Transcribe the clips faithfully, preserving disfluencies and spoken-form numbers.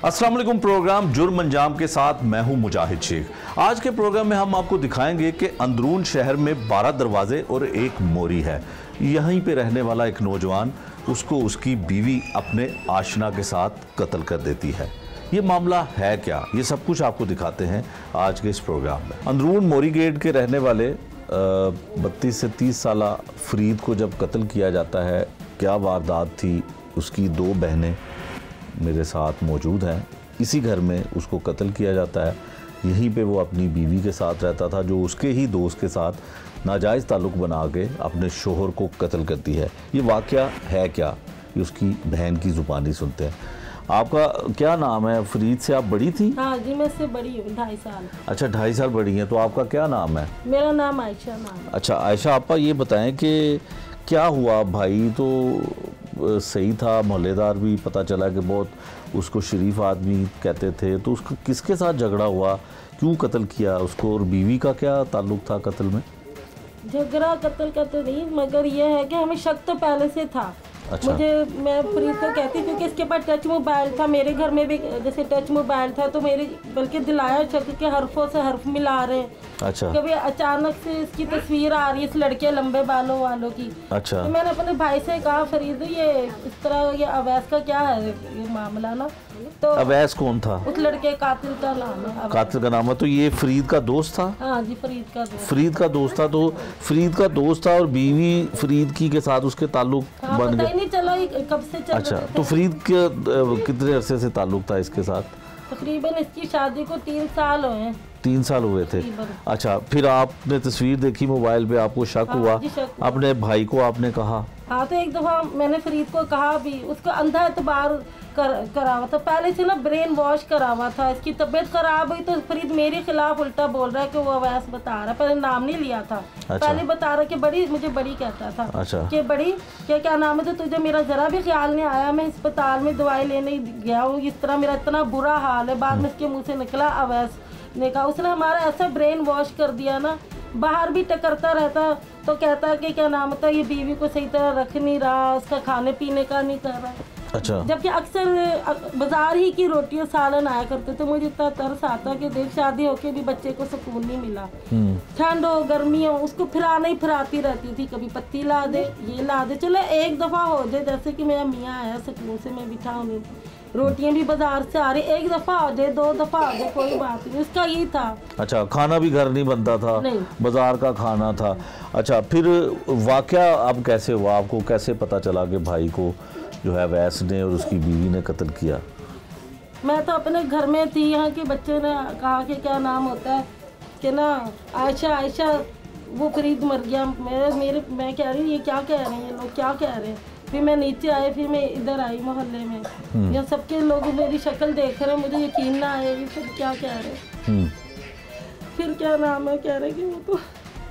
अस्सलाम वालेकुम। प्रोग्राम जुर्म अंजाम के साथ मैं हूं मुजाहिद शेख। आज के प्रोग्राम में हम आपको दिखाएंगे कि अंदरून शहर में बारह दरवाजे और एक मोरी है। यहीं पे रहने वाला एक नौजवान, उसको उसकी बीवी अपने आशना के साथ कत्ल कर देती है। ये मामला है क्या, ये सब कुछ आपको दिखाते हैं आज के इस प्रोग्राम में। अंदरून मोरी गेट के रहने वाले बत्तीस से तीस साल फरीद को जब कत्ल किया जाता है, क्या वारदात थी। उसकी दो बहनें मेरे साथ मौजूद हैं। इसी घर में उसको कत्ल किया जाता है। यहीं पे वो अपनी बीवी के साथ रहता था, जो उसके ही दोस्त के साथ नाजायज़ ताल्लुक़ बना के अपने शोहर को कत्ल करती है। ये वाक़या है क्या, ये उसकी बहन की ज़ुबानी सुनते हैं। आपका क्या नाम है? फरीद से आप बड़ी थी? हाँ जी, मैं से बड़ी हूँ, ढाई साल। अच्छा, ढाई साल बड़ी हैं। तो आपका क्या नाम है? मेरा नाम आयशा नाम है। अच्छा आयशा, आपा ये बताएं कि क्या हुआ? भाई तो सही था, मोहल्लेदार भी पता चला कि बहुत उसको शरीफ आदमी कहते थे, तो उसको किसके साथ झगड़ा हुआ, क्यों कत्ल किया उसको, और बीवी का क्या ताल्लुक था कत्ल में? झगड़ा कत्ल का तो नहीं, मगर ये है कि हमें शक तो पहले से था। अच्छा। मुझे मैं फरीद को कहती क्योंकि इसके पास टच मोबाइल था, मेरे घर में भी जैसे टच मोबाइल था, तो मेरे बल्कि दिलाया शक के हरफों से हरफ मिला रहे। अच्छा। कभी अचानक से इसकी तस्वीर आ रही है इस लड़के लंबे बालों वालों की। अच्छा। तो मैंने अपने भाई से कहा, फरीद ये इस तरह ये अवैस का क्या है ये मामला ना। तो अवैस कौन था? उस लड़के कातिल का नाम है। कातिल का नाम है। तो ये फरीद का दोस्त था? हाँ जी, फरीद का दोस्त। फरीद का दोस्त था। तो फरीद का दोस्त था और बीवी फरीद की के साथ उसके ताल्लुक हाँ, बन गए। नहीं चलो कब से चल अच्छा, रहे थे। तो फरीद के कितने अरसे से ताल्लुक था इसके साथ? तकरीबन इसकी शादी को तीन साल हुए हैं। तीन साल हुए थे। अच्छा, फिर आपने तस्वीर देखी मोबाइल पे, आपको शक हाँ, हुआ, शक हुआ। अपने भाई को आपने कहा? हाँ, तो एक दफ़ा मैंने फरीद को कहा भी, उसका अंधा एतबार कर करा हुआ था, पहले से ना ब्रेन वॉश करा हुआ था। इसकी तबीयत खराब हुई तो फरीद मेरे खिलाफ उल्टा बोल रहा है कि वो अवैस बता रहा है। पहले नाम नहीं लिया था। अच्छा। पहले बता रहा कि बड़ी, मुझे बड़ी कहता था। अच्छा। कि बड़ी क्या क्या नाम है, तो तुझे मेरा ज़रा भी ख्याल नहीं आया, मैं अस्पताल में दवाई लेने गया हूँ, इस तरह मेरा इतना बुरा हाल है। बाद में इसके मुँह से निकला अवैस ने कहा। उसने हमारा ऐसा ब्रेन वॉश कर दिया ना, बाहर भी टकरता रहता तो कहता कि क्या नाम होता, ये बीवी को सही तरह रख नहीं रहा, उसका खाने पीने का नहीं कर रहा। अच्छा। जबकि अक्सर बाजार ही की रोटी और सालन आया करते थे। मुझे इतना तरस आता कि देख शादी होके भी बच्चे को सुकून नहीं मिला। ठंड हो गर्मी हो, उसको फिराना ही फिराती रहती थी। कभी पत्ती ला दे, ये ला दे, चलो एक दफ़ा हो जाए, जैसे कि मेरा मियाँ आया सुकून से, मैं बिठा हूँ, रोटियां भी बाजार से आ रही, एक दफ़ा आ जाए, दो दफ़ा आ जाए, कोई बात नहीं, उसका यही था। अच्छा, खाना भी घर नहीं बनता था, नहीं, बाजार का खाना था। अच्छा, फिर वाकया अब कैसे हुआ? आपको कैसे पता चला कि भाई को जो है अवैस ने और उसकी बीवी ने कत्ल किया? मैं तो अपने घर में थी, यहाँ के बच्चे ने कहा कि क्या नाम होता है कि ना आयशा आयशा वो फरीद मर गया। मेरे मेरे मैं कह रही हूँ ये क्या कह रहे हैं लोग, क्या कह रहे हैं। फिर मैं नीचे आए, फिर मैं इधर आई मोहल्ले में, यहाँ सबके लोग मेरी शक्ल देख रहे हैं, मुझे यकीन ना आया ये सब क्या कह रहे हैं। फिर क्या नाम है, कह रहे कि वो तो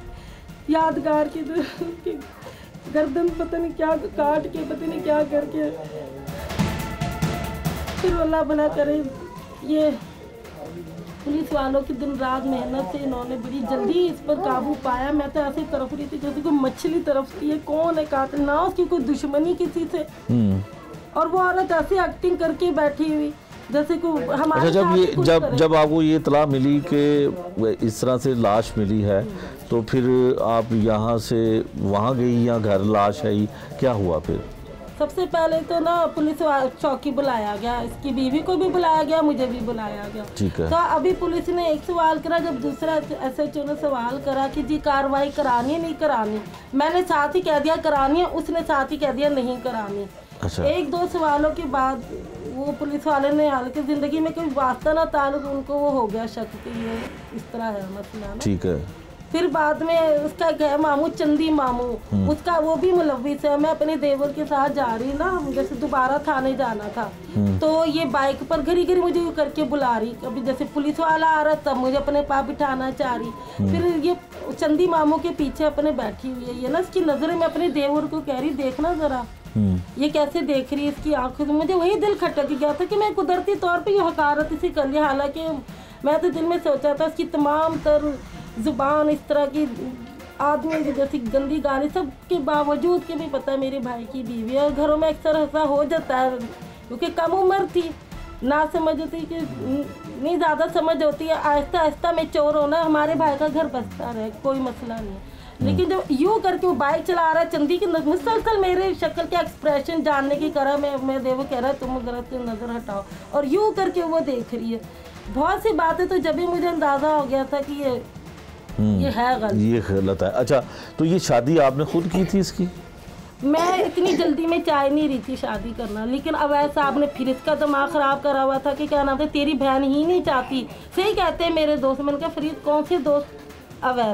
यादगार की तो गर्दन पता नहीं क्या काट के, पता नहीं क्या करके, फिर अल्लाह भला करे। ये पुलिस वालों की दिन रात मेहनत से इन्होंने बड़ी जल्दी इस पर काबू पाया। मैं तो ऐसे तरफ रही थी जैसे कोई मछली तरफती है, कौन है कातिल, ना उसकी कोई दुश्मनी किसी से। और वो औरत ऐसी एक्टिंग करके बैठी हुई जैसे को हमारे। अच्छा, जब ये जब जब आपको ये इतला मिली कि इस तरह से लाश मिली है, तो फिर आप यहाँ से वहाँ गई या घर लाश आई, क्या हुआ फिर? सबसे पहले तो ना पुलिस चौकी बुलाया गया, इसकी बीवी को भी बुलाया गया, मुझे भी बुलाया गया। ठीक है। तो अभी पुलिस ने एक सवाल करा, जब दूसरा एस एच ओ ने सवाल करा कि जी कार्रवाई करानी है नहीं करानी, मैंने साथ ही कह दिया करानी है, उसने साथ ही कह दिया नहीं करानी। अच्छा। एक दो सवालों के बाद वो पुलिस वाले ने, हालांकि जिंदगी में कोई वास्ता ना ताल्लुक, उनको वो हो गया शक कि ये इस तरह है मसला। ठीक है। फिर बाद में उसका क्या मामू चंदी मामू, उसका वो भी मुलविस है। मैं अपने देवर के साथ जा रही ना, जैसे दोबारा थाने जाना था, तो ये बाइक पर घड़ी घड़ी मुझे करके बुला रही, कभी जैसे पुलिस वाला आ रहा तब मुझे अपने पास बिठाना चाह रही। फिर ये चंदी मामू के पीछे अपने बैठी हुई है, ये ना इसकी नजरें, मैं अपने देवर को कह रही देखना जरा ये कैसे देख रही है, इसकी आंखों से। मुझे वही दिल खटक गया था कि मैं कुदरती तौर पे ये हकारत इसी कर लिया। हालांकि मैं तो दिल में सोचा था इसकी तमाम तर जुबान इस तरह की आदमी की जैसी गंदी गाली, सब के बावजूद कि भी पता है मेरे भाई की बीवी है, घरों में अक्सर ऐसा हो जाता है क्योंकि कम उम्र थी। ना समझ होती कि नहीं ज़्यादा समझ होती है, आहिस्ता आहिस्ता में चोर होना, हमारे भाई का घर बसता रहे, कोई मसला नहीं है। लेकिन जब यूँ करके वो बाइक चला रहा है, चंदी की मुसलसल मेरे शक्ल के एक्सप्रेशन जानने की करा, मैं मैं देवो कह रहा है तुम गलत नज़र हटाओ, और यूँ करके वो देख रही है। बहुत सी बातें तो जब भी मुझे अंदाज़ा हो गया था कि ये ये है गलत, ये गलत है। अच्छा, तो ये शादी आपने खुद की थी इसकी? मैं इतनी जल्दी में चाह नहीं रही थी शादी करना, लेकिन अवैध साहब ने फिर इसका दिमाग ख़राब करा हुआ था कि क्या नाम था, तेरी बहन ही नहीं चाहती। सही कहते हैं मेरे दोस्त। मैंने कहा फरीद कौन से दोस्त? अवैध।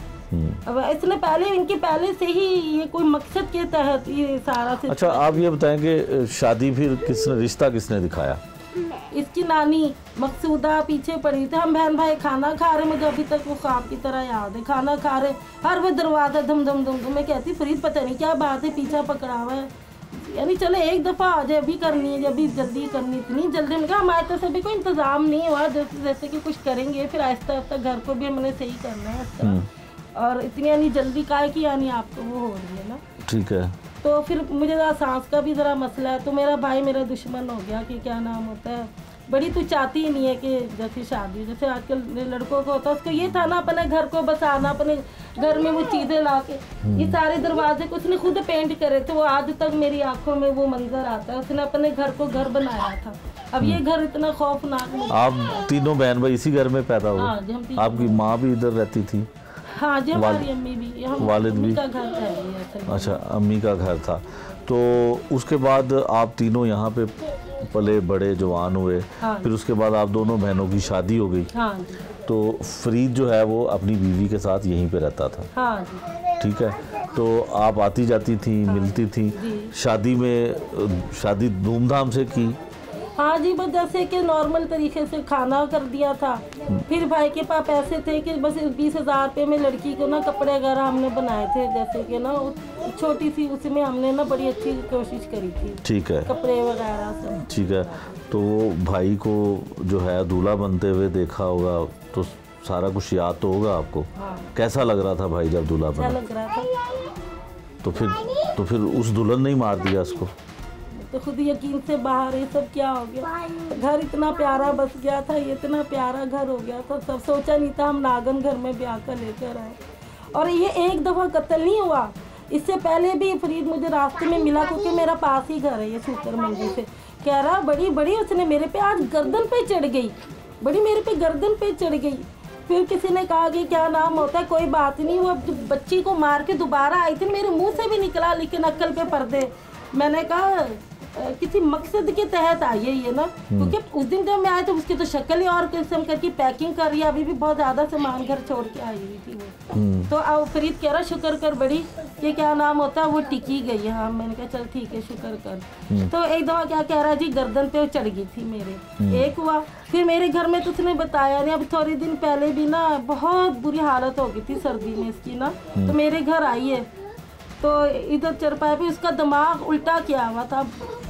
अब इसने पहले इनके पहले से ही ये कोई मकसद के तहत ये सारा से। अच्छा, आप ये बताएंगे शादी फिर किसने, रिश्ता किसने दिखाया? इसकी नानी मकसूदा पीछे पड़ी थी, हम बहन भाई खाना खा रहे, मुझे अभी तक वो ख्वाब की तरह याद है, खाना खा रहे, हर वो दरवाज़ा धम धम धम धम। मैं कहती फरीद पता नहीं क्या बात है, पीछा पकड़ा हुआ है, यानी चलो एक दफ़ा आ जाए, अभी करनी है, अभी जल्दी करनी, इतनी जल्दी। मैंने कहा हमारे तरफ से भी कोई इंतज़ाम नहीं हुआ, जैसे जैसे कि कुछ करेंगे, फिर आहिस्ता आहिस्ता घर को भी हमने सही करना है इस तरह, और इतनी यानी जल्दी काहे की यानी आपको वो हो रही है ना। ठीक है। तो फिर मुझे ज़रा सांस का भी ज़रा मसला है, तो मेरा भाई मेरा दुश्मन हो गया कि क्या नाम होता है, बड़ी तू चाहती ही नहीं है कि जैसे शादी, जैसे आजकल लड़कों को होता है, उसको ये था ना अपने घर को बसाना, अपने घर में वो चीज़ें ला के, ये सारे दरवाजे को उसने खुद पेंट करे थे, वो आज तक मेरी आंखों में वो मंजर आता है, उसने अपने घर को घर बनाया था। अब ये घर इतना खौफनाक। आप तीनों बहन भाई इसी घर में पैदा हुए? आपकी माँ भी इधर रहती थी? हाँ जी, हमारी अम्मी भी, वालिद भी का घर था। अच्छा, अम्मी का घर था। तो उसके बाद आप तीनों यहाँ पे पले बड़े जवान हुए। हाँ। फिर उसके बाद आप दोनों बहनों की शादी हो गई। हाँ जी। तो फरीद जो है वो अपनी बीवी के साथ यहीं पे रहता था। हाँ जी। ठीक है, तो आप आती जाती थी, हाँ, मिलती थी। शादी में शादी धूमधाम से की? हाँ जी, बस जैसे कि नॉर्मल तरीके से खाना कर दिया था। फिर भाई के पास पैसे थे कि बस बीस हजार रुपये में लड़की को ना कपड़े वगैरह हमने बनाए थे, जैसे कि ना छोटी सी, उसमें हमने ना बड़ी अच्छी कोशिश करी थी। ठीक है। कपड़े वगैरह सब। ठीक है। तो भाई को जो है दूल्हा बनते हुए देखा होगा, तो सारा कुछ याद तो होगा आपको? हाँ। कैसा लग रहा था भाई जब दूल्हा बना? अच्छा लग रहा था। तो फिर तो फिर उस दुल्हन ने ही मार दिया उसको? तो खुद यकीन से बाहर, ये सब क्या हो गया, घर इतना प्यारा बस गया था, ये इतना प्यारा घर हो गया था, सब सोचा नहीं था हम नागन घर में ब्याह कर लेकर आए। और ये एक दफ़ा कत्ल नहीं हुआ, इससे पहले भी फरीद मुझे रास्ते में मिला, क्योंकि मेरा पास ही घर है ये शुक्र मंडी से। कह रहा बड़ी बड़ी उसने मेरे पे आज गर्दन पे चढ़ गई, बड़ी मेरे पे गर्दन पे चढ़ गई। फिर किसी ने कहा कि क्या नाम होता है, कोई बात नहीं, वो बच्ची को मार के दोबारा आई थी, मेरे मुँह से भी निकला, लेकिन अक्ल पे पर्दे। मैंने कहा किसी मकसद के तहत आई है ये ना, क्योंकि उस दिन जब मैं आया तो उसकी तो शक्ल ही और किस्म करके पैकिंग कर रही है, अभी भी बहुत ज़्यादा सामान घर छोड़ के आई हुई थी वो। तो अब फरीद कह रहा शुक्र कर बड़ी कि क्या नाम होता है वो टिकी गई है। हाँ, मैंने कहा चल ठीक है शुक्र कर। तो एक दफ़ा क्या कह रहा जी, गर्दन पे वो चढ़ गई थी मेरे, एक हुआ। फिर मेरे घर में तो उसने बताया नहीं, अब थोड़े दिन पहले भी ना बहुत बुरी हालत हो गई थी सर्दी में इसकी ना, तो मेरे घर आई है, तो इधर चरपाई पे उसका दिमाग उल्टा किया हुआ था।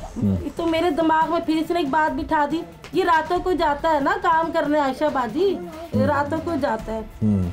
तो मेरे दिमाग में फिर इसने एक बात बिठा दी, ये रातों को जाता है ना काम करने, आयशा बाजी रातों को जाता है।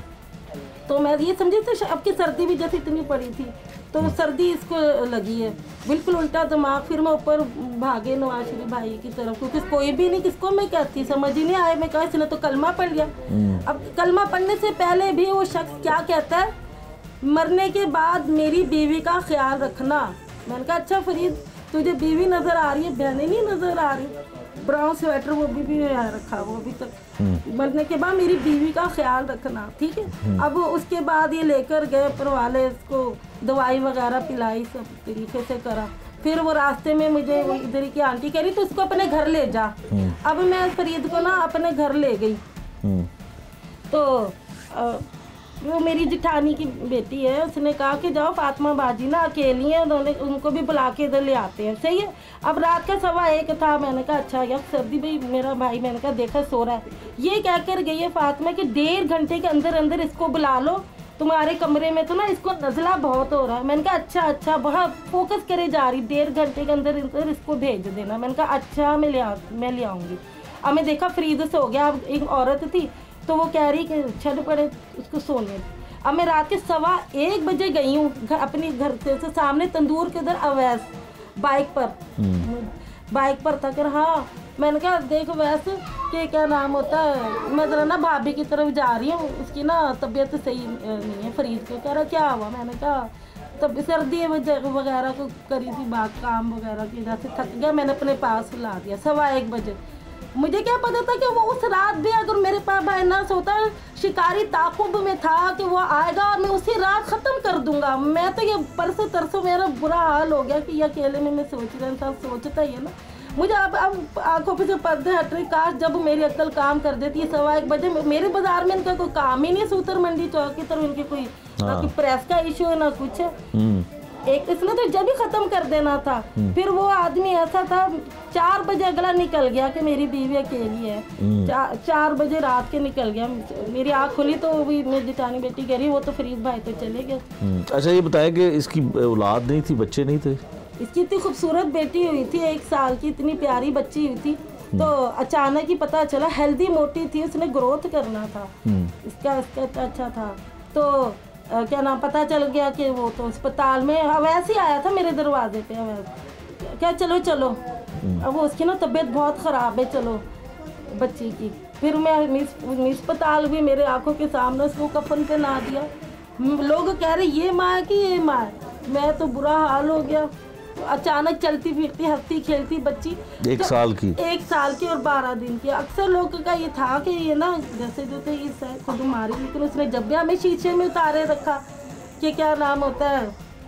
तो मैं ये समझी तो अब की सर्दी भी जैसे इतनी पड़ी थी, तो सर्दी इसको लगी है, बिल्कुल उल्टा दिमाग। फिर मैं ऊपर भागे नवाज शरीफ भाई की तरफ, क्योंकि कोई भी नहीं, किसको मैं कहती, समझ ही नहीं आया। मैं कहा इसने तो कलमा पढ़ लिया। अब कलमा पढ़ने से पहले भी वो शख्स क्या कहता है, मरने के बाद मेरी बीवी का ख्याल रखना। मैंने कहा अच्छा फरीद तुझे बीवी नज़र आ रही है, बहनें नहीं नज़र आ रही, ब्राउन स्वेटर वो भी, भी रखा वो अभी तक, मरने के बाद मेरी बीवी का ख्याल रखना, ठीक है। अब उसके बाद ये लेकर गए पर वाले, इसको दवाई वगैरह पिलाई, सब तरीके से करा। फिर वो रास्ते में मुझे वो इधर की आंटी कह रही तो उसको अपने घर ले जा। अब मैं फरीद को ना अपने घर ले गई, तो आ, वो मेरी जिठानी की बेटी है, उसने कहा कि जाओ फातिमा बाजी ना अकेली है, उन्होंने उनको भी बुला के इधर ले आते हैं। सही है। अब रात का सवा एक था, मैंने कहा अच्छा यार सर्दी भाई मेरा भाई, मैंने कहा देखा सो रहा है, ये क्या कर गई है फातिमा कि डेढ़ घंटे के अंदर अंदर इसको बुला लो, तुम्हारे कमरे में तो ना इसको नज़ला बहुत हो रहा है। मैंने कहा अच्छा अच्छा, बहुत फोकस करे जा रही, डेढ़ घंटे के अंदर अंदर इसको भेज देना। मैंने कहा अच्छा मैं ले मैं ले आऊँगी। अब मैं देखा फ्रीज से हो गया, अब एक औरत थी तो वो कह रही कि छड़ पड़े उसको सोने। अब मैं रात के सवा एक बजे गई हूँ अपने घर से, से सामने तंदूर के इधर अवैस बाइक पर, बाइक पर था। कर हाँ, मैंने कहा देख वैसे कि क्या नाम होता है, मैं जरा ना भाभी की तरफ जा रही हूँ, उसकी ना तबीयत सही नहीं है फरीद को। कह रहा क्या हुआ? मैंने कहा तब सर्दी वगैरह को करी थी बात, काम वगैरह की वजह से थक गया, मैंने अपने पास ला दिया सवा एक बजे। मुझे क्या पता था कि वो उस रात भी अगर मेरे पास भाई ना सोता, शिकारी ताकुब में था कि वो आएगा और मैं उसी रात ख़त्म कर दूंगा। मैं तो ये परसों तरसों मेरा बुरा हाल हो गया कि ये अकेले में मैं सोच रहा था, सोचता ही है ना। मुझे अब अब आंखों पे से पर्दे हट रहे, काश जब मेरी अक्ल काम कर देती है। सवा एक बजे मेरे बाजार में इनका कोई काम ही नहीं, सूतर मंडी चौक की तरफ इनकी कोई ना प्रेस का इशू है ना कुछ है। एक इसने तो जब ही खत्म कर देना था। फिर वो आदमी ऐसा था, चार बजे अगला निकल गया कि मेरी बीवी अकेली है। चा, चार बजे रात के निकल गया। मेरी आँख खुली तो भी मेरी जितानी बेटी कह रही वो तो फरीद भाई तो चले गए। अच्छा ये बताएं कि इसकी औलाद नहीं थी, बच्चे नहीं थे? इसकी इतनी खूबसूरत बेटी हुई थी, एक साल की इतनी प्यारी बच्ची हुई थी। तो अचानक ही पता चला, हेल्दी मोटी थी, उसने ग्रोथ करना था, इसका इसका अच्छा था। तो आ, क्या नाम पता चल गया कि वो तो अस्पताल में वैसे ही आया था मेरे दरवाजे पे। क्या चलो चलो, अब वो उसकी ना तबीयत बहुत ख़राब है, चलो बच्ची की। फिर मैं अस्पताल भी मेरे आंखों के सामने उसको कफन पे ना दिया। लोग कह रहे ये माँ है कि ये माँ है। मैं तो बुरा हाल हो गया। अचानक चलती फिरती हंसती खेलती बच्ची, एक साल की एक साल की और बारह दिन की। अक्सर लोगों का ये था कि ये ना जैसे जो थे ये खुद मारी, लेकिन उसने जब भी हमें शीशे में उतारे रखा कि क्या नाम होता है,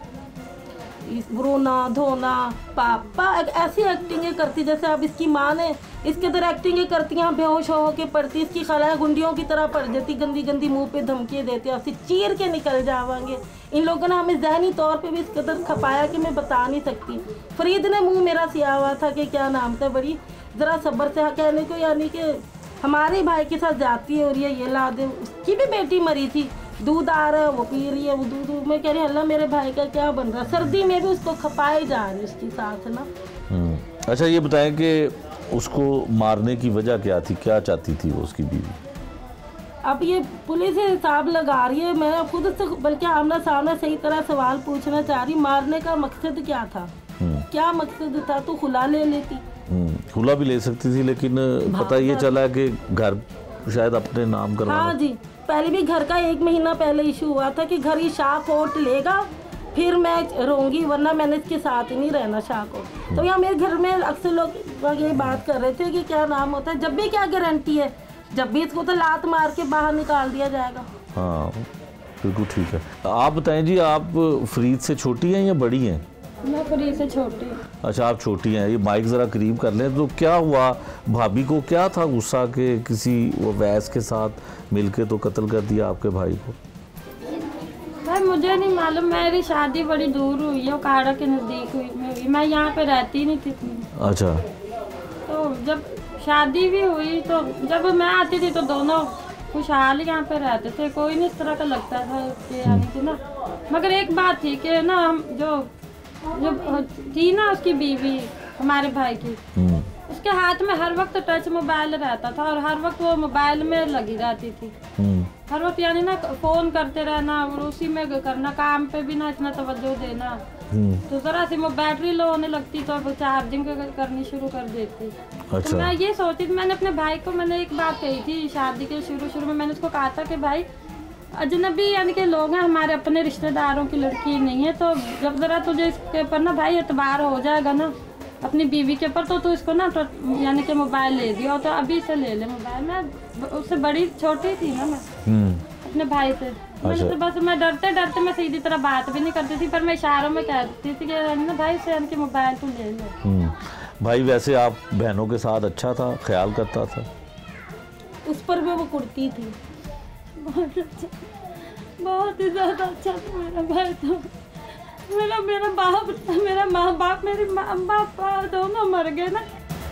रोना धोना, पापा ऐसी एक्टिंग करती जैसे अब इसकी माँ ने इसके अंदर एक्टिंग करती हैं, बेहोश हो के पड़ती, इसकी खलाएं गुंडियों की तरह पड़ जाती, गंदी गंदी मुंह पे धमकी देती, आपसे चीर के निकल जावांगे। इन लोगों ने हमें जहनी तौर पे भी इस कदर खपाया कि मैं बता नहीं सकती। फरीद ने मुंह मेरा सिया हुआ था कि क्या नाम था, बड़ी ज़रा सब्र से कहने को, यानी कि हमारे भाई के साथ जाती है और ये ये ला दे। उसकी भी बेटी मरी थी, दूध आ रहा है वो पी रही है, वो दूध मैं कह रही अल्लाह मेरे भाई का क्या बन रहा। सर्दी में भी उसको खपाए जा रही उसकी साथ ना। अच्छा ये बताएं कि उसको मारने की वजह क्या थी, क्या चाहती थी वो उसकी बीवी? अब ये पुलिस हिसाब लगा रही है, मैं खुद से बल्कि आमना सामना सही तरह सवाल पूछना चाह रही, मारने का मकसद क्या था, क्या मकसद था? तो खुला ले लेती, खुला भी ले सकती थी, लेकिन पता ये चला कि घर शायद अपने नाम करवा। हाँ जी, पहले भी घर का एक महीना पहले इशू हुआ था कि घर ही शाह कोर्ट लेगा फिर मैं रहूँगी, वरना मैंने इसके साथ ही नहीं रहना शाह कोर्ट। तो यहाँ मेरे घर में अक्सर लोग ये बात कर रहे थे कि क्या नाम होता है, जब भी क्या गारंटी है, जब भी इसको तो लात मार के बाहर निकाल दिया जाएगा। हाँ बिल्कुल ठीक है। आप बताएं जी, आप फरीद से छोटी हैं या बड़ी हैं? मैं फरीद से छोटी। अच्छा आप छोटी हैं। ये माइक ज़रा करीब कर लें। तो क्या हुआ, भाभी को क्या था गुस्सा के किसी वो वैस के साथ मिलके तो कत्ल कर दिया आपके भाई को? भाई मुझे नहीं मालूम, मेरी शादी बड़ी दूर हुई है, काड़ा के नज़दीक हुई, मैं यहाँ पे रहती नहीं थी। अच्छा। तो जब शादी भी हुई तो जब मैं आती थी तो दोनों खुशहाल यहाँ पे रहते थे, कोई नहीं इस तरह का लगता था कि यानी कि ना। मगर एक बात थी कि ना हम जो जो थी ना उसकी बीवी हमारे भाई की, उसके हाथ में हर वक्त टच मोबाइल रहता था और हर वक्त वो मोबाइल में लगी रहती थी, हर वक्त यानी ना फोन करते रहना और उसी में करना, काम पे भी ना इतना तवज्जो देना। तो जरा सी वो बैटरी लो होने लगती तो वो चार्जिंग करनी शुरू कर देती। अच्छा। तो मैं ये सोची थी, मैंने अपने भाई को मैंने एक बात कही थी शादी के शुरू शुरू में, मैंने उसको कहा था कि भाई अजनबी यानी कि लोग हैं, हमारे अपने रिश्तेदारों की लड़की नहीं है, तो जब जरा तुझे इसके ऊपर ना भाई एतबार हो जाएगा ना अपनी बीवी के ऊपर, तो तू इसको ना तो यानी कि मोबाइल ले दिया, तो अभी से ले ले मोबाइल। मैं उससे बड़ी छोटी थी ना मैं अपने भाई से। मैंने तो बस मैं डरते डरते मैं सीधी तरह बात भी नहीं करती थी, पर मैं इशारों में कहती थी कि ना भाई से यानी कि मोबाइल तू ले ले। भाई वैसे आप बहनों के साथ अच्छा था, ख्याल करता था? उस पर भी वो कुर्ती थी। बहुत अच्छा, बहुत ही ज़्यादा अच्छा था मेरा भाई। तो मेरा मेरा बाप मेरा माँ बाप मेरी माँ बाप दोनों मर गए ना,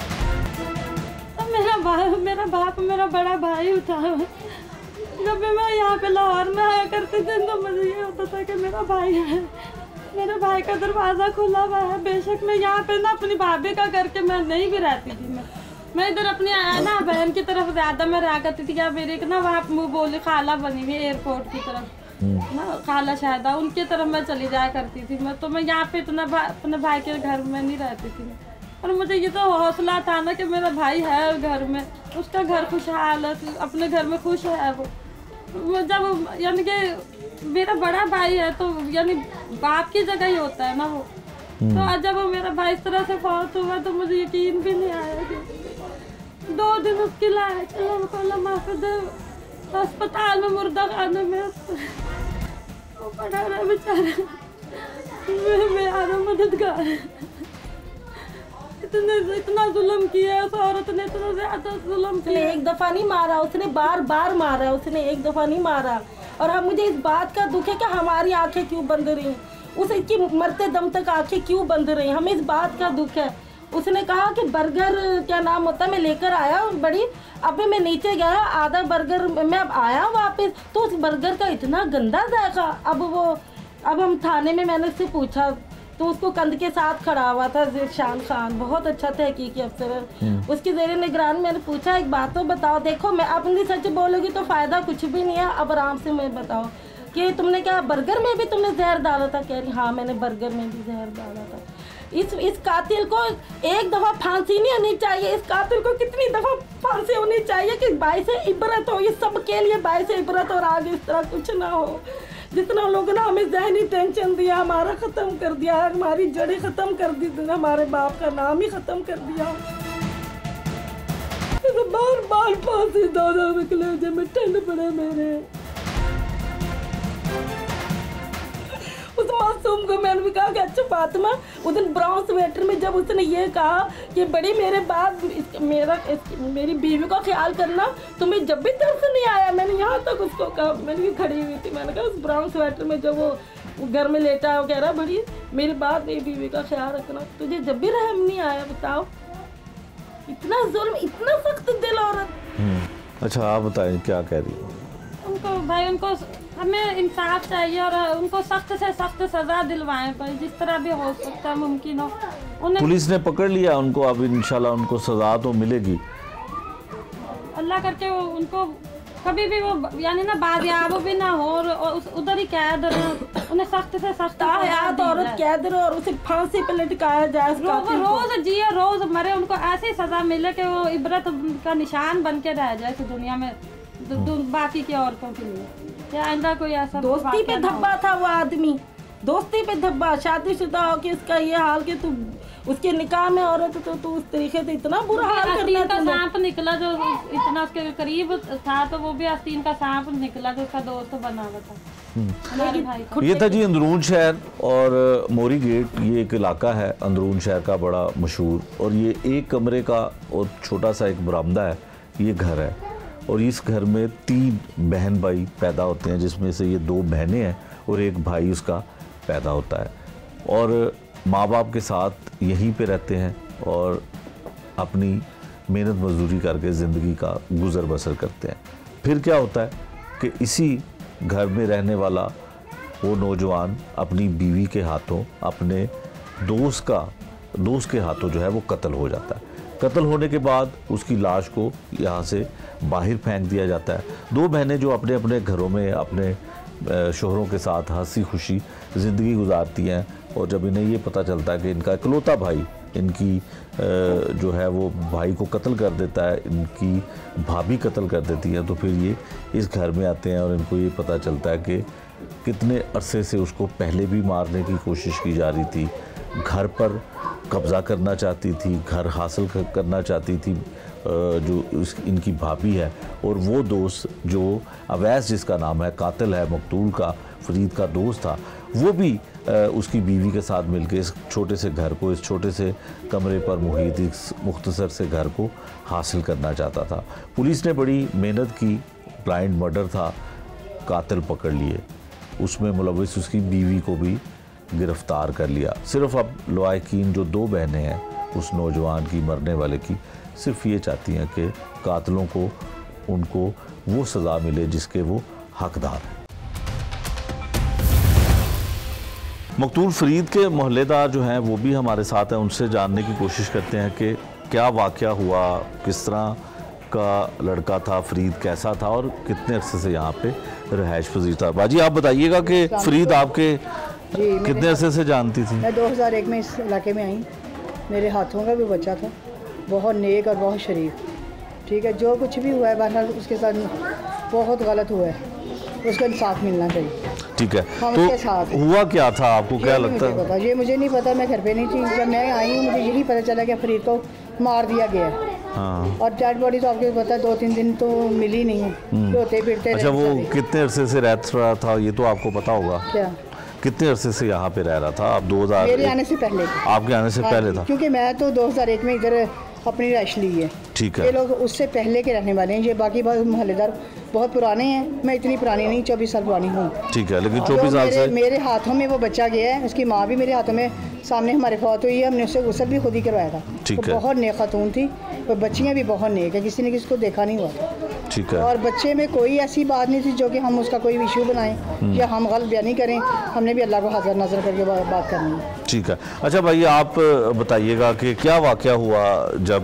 तो मेरा बाप मेरा बाप मेरा बड़ा भाई था। जब भी मैं यहाँ पे लाहौर में आया करती थी तो मुझे ये होता था कि मेरा भाई है, मेरे भाई का दरवाज़ा खुला हुआ है। बेशक मैं यहाँ पे ना अपनी भाभी का करके मैं नहीं भी रहती थी, मैं मैं इधर अपनी ना बहन की तरफ ज़्यादा मैं रहा करती थी। क्या मेरे एक ना वहाँ मुँह बोली खाला बनी हुई एयरपोर्ट की तरफ ना, खाला शायदा उनकी तरफ मैं चली जाया करती थी। मैं तो मैं यहाँ पे इतना अपने भाई के घर में नहीं रहती थी। और मुझे ये तो हौसला था ना कि मेरा भाई है घर में, उसका घर खुशहाल है, अपने घर में खुश है वो। जब यानी कि मेरा बड़ा भाई है तो यानी बाप की जगह ही होता है ना वो। तो आज जब वो मेरा भाई इस तरह से फौत हुआ तो मुझे यकीन भी नहीं आया कि दो दिन उसकी लाश अस्पताल में, मुर्दा खाने में वो पड़ा रहा बेचारा, मेरा मददगार। इतने इतना जुल्म किया उस औरत ने, इतना ज्यादा जुल्म किया। एक दफा नहीं मारा उसने, बार बार मारा उसने, एक दफा नहीं मारा। और हम मुझे इस बात का दुख है कि हमारी आंखें क्यों बंद रही, उस इसकी मरते दम तक आंखें क्यों बंद रही, हमें इस बात का दुख है। उसने कहा कि बर्गर क्या नाम होता है मैं लेकर आया बड़ी, अभी मैं नीचे गया आधा बर्गर मैं अब आया वापस तो उस बर्गर का इतना गंदा जायका। अब वो अब हम थाने में मैंने उससे पूछा तो उसको कंध के साथ खड़ा हुआ था ज़िरशान खान, बहुत अच्छा तहकीकी अफसर है, उसकी ज़ेरे निगरानी। मैंने पूछा एक बात तो बताओ, देखो मैं अपनी सच बोलोगी तो फ़ायदा कुछ भी नहीं है, अब आराम से मैं बताओ कि तुमने क्या बर्गर में भी तुमने जहर डाला था? कह रही हाँ मैंने बर्गर में भी जहर डाला था। इस इस कातिल को एक दफ़ा फांसी नहीं होनी चाहिए, इस कातिल को कितनी दफ़ा फांसी होनी चाहिए कि बाई से इबरत हो, ये सब के लिए बाई से इबरत और आगे इस तरह कुछ ना हो। जितना लोगों ने हमें ज़हनी टेंशन दिया, हमारा ख़त्म कर दिया, हमारी जड़ें ख़त्म कर दी, हमारे बाप का नाम ही ख़त्म कर दिया। तो बार बार फांसी दो दो निकले जब मैं ठंड पड़े मेरे उस मासूम को। मैंने भी कहा कि अच्छा फातिमा, उस दिन ब्राउन स्वेटर में जब उसने ये कहा कि बड़ी मेरे बाद मेरा मेरी बीवी का ख्याल करना, तुम्हें जब भी तरफ नहीं आया, मैंने यहाँ तक उसको कहा, मैंने भी खड़ी हुई थी, मैंने कहा उस ब्राउन स्वेटर में जब वो घर में लेटा है, वो कह रहा बड़ी मेरे बाद मेरी बीवी का ख्याल रखना, तुझे जब भी रहम नहीं आया? बताओ, इतना जुल्म, इतना सख्त दिल औरत। अच्छा आप बताएं क्या कह रही है? उनको भाई उनको हमें इंसाफ चाहिए और उनको सख्त से सख्त सजा दिलवाएं भाई, जिस तरह भी हो सकता है मुमकिन हो। उन्हें पुलिस ने पकड़ लिया उनको, अब इंशाल्लाह उनको सजा तो मिलेगी। अल्लाह करके वो उनको कभी भी वो यानी ना बाजियाब भी ना हो और उधर ही कैद रहे, उन्हें सख्त से सख्त हयात औरत कैद रहे और उसे फांसी पे लटकाया जाए। रो, रोज जिए रोज मरे, उनको ऐसी सजा मिले कि वो इबरत का निशान बन के रह जाए दुनिया में बाकी की औरतों के लिए। या आइंदा कोई ऐसा दोस्ती पे धब्बा था वो आदमी, दोस्ती पे धब्बा, शादीशुदा हो के इसका ये हाल कि तू उसके निकाह में औरत तो तू उस तरीके से इतना बुरा हाल करना। का सांप निकला जो इतना उसके करीब था, तो वो भी आस्तीन का सांप निकला जो उसका दोस्त बना हुआ था। ये था जी अंदरून शहर और मोरी गेट, ये एक इलाका है अंदरून शहर का बड़ा मशहूर, और ये एक कमरे का और छोटा सा एक बरामदा है, ये घर है। और इस घर में तीन बहन भाई पैदा होते हैं, जिसमें से ये दो बहनें हैं और एक भाई उसका पैदा होता है, और माँ बाप के साथ यहीं पे रहते हैं और अपनी मेहनत मजदूरी करके ज़िंदगी का गुजर बसर करते हैं। फिर क्या होता है कि इसी घर में रहने वाला वो नौजवान अपनी बीवी के हाथों, अपने दोस्त का दोस्त के हाथों जो है वो कत्ल हो जाता है। कत्ल होने के बाद उसकी लाश को यहाँ से बाहर फेंक दिया जाता है। दो बहनें जो अपने अपने घरों में अपने शोहरों के साथ हंसी खुशी ज़िंदगी गुजारती हैं, और जब इन्हें ये पता चलता है कि इनका इकलौता भाई इनकी जो है वो भाई को कत्ल कर देता है, इनकी भाभी कत्ल कर देती है, तो फिर ये इस घर में आते हैं और इनको ये पता चलता है कि कितने अरसे से उसको पहले भी मारने की कोशिश की जा रही थी, घर पर कब्ज़ा करना चाहती थी, घर हासिल करना चाहती थी जो इस इनकी भाभी है, और वो दोस्त जो अवैस जिसका नाम है, कातिल है, मकतूल का फरीद का दोस्त था, वो भी उसकी बीवी के साथ मिलकर इस छोटे से घर को, इस छोटे से कमरे पर मुहित इस मुख्तसर से घर को हासिल करना चाहता था। पुलिस ने बड़ी मेहनत की, ब्लाइंड मर्डर था, कातिल पकड़ लिए, उसमें मुलविस उसकी बीवी को भी गिरफ्तार कर लिया। सिर्फ अब लवाकिन जो दो बहनें हैं उस नौजवान की, मरने वाले की, सिर्फ ये चाहती हैं कि कातिलों को उनको वो सज़ा मिले जिसके वो हकदार हैं। मकतूल फरीद के मोहल्लेदार जो हैं वो भी हमारे साथ हैं, उनसे जानने की कोशिश करते हैं कि क्या वाक़या हुआ, किस तरह का लड़का था फरीद, कैसा था और कितने अरसे से यहाँ पे रहायश पजीर था। बाजी आप बताइएगा कि फरीद आपके कितने अरसे से जानती थी? मैं दो हज़ार एक में इस इलाके में आई मेरे हाथों का भी बच्चा था, बहुत नेक और बहुत शरीफ। ठीक है, जो कुछ भी हुआ है बहरहाल उसके साथ बहुत गलत हुआ है, उसको इंसाफ मिलना चाहिए। ठीक है, हम तो उसके साथ हैं। हुआ क्या था, आपको क्या ये नहीं लगता मुझे है? पता, ये मुझे नहीं पता, मैं घर पे नहीं थी। जब मैं आई हूँ मुझे यही पता चला कि फरीद को मार दिया गया है। हाँ। और डेड बॉडी तो आपको पता है दो तीन दिन तो मिली नहीं है, रोते फिरते अच्छा, रहे वो सारे। कितने अरसे से रह रहा था ये तो आपको पता होगा? क्या कितने अरसे से यहाँ पे रह रहा था? आप दो हज़ार मेरे आने से पहले, आपके आने से हाँ पहले जी, था? क्योंकि मैं तो दो हज़ार एक में इधर अपनी रैश ली है। ठीक ये है, लोग उससे पहले के रहने वाले हैं। ये बाकी बहुत मोहल्लेदार बहुत पुराने हैं, मैं इतनी पुरानी नहीं, चौबीस साल पुरानी हूँ। ठीक है, लेकिन जो चौबीस साल मेरे, से मेरे हाथों में वो बच्चा गया है, उसकी माँ भी मेरे हाथों में सामने हमारे फौत हुई है, हमने उससे गुस्ल भी खुद ही करवाया था। ठीक वो है। बहुत नेक खातून थी और बच्चियाँ भी बहुत नेक है, किसी ने किसी को देखा नहीं हुआ था। ठीक है, और बच्चे में कोई ऐसी बात नहीं थी जो कि हम उसका कोई इशू बनाएं या हम गलत बयानी करें। हमने भी अल्लाह को हाजिर नजर करके बा, बात करनी है। ठीक है। अच्छा भाई, आप बताइएगा कि क्या वाक़या हुआ जब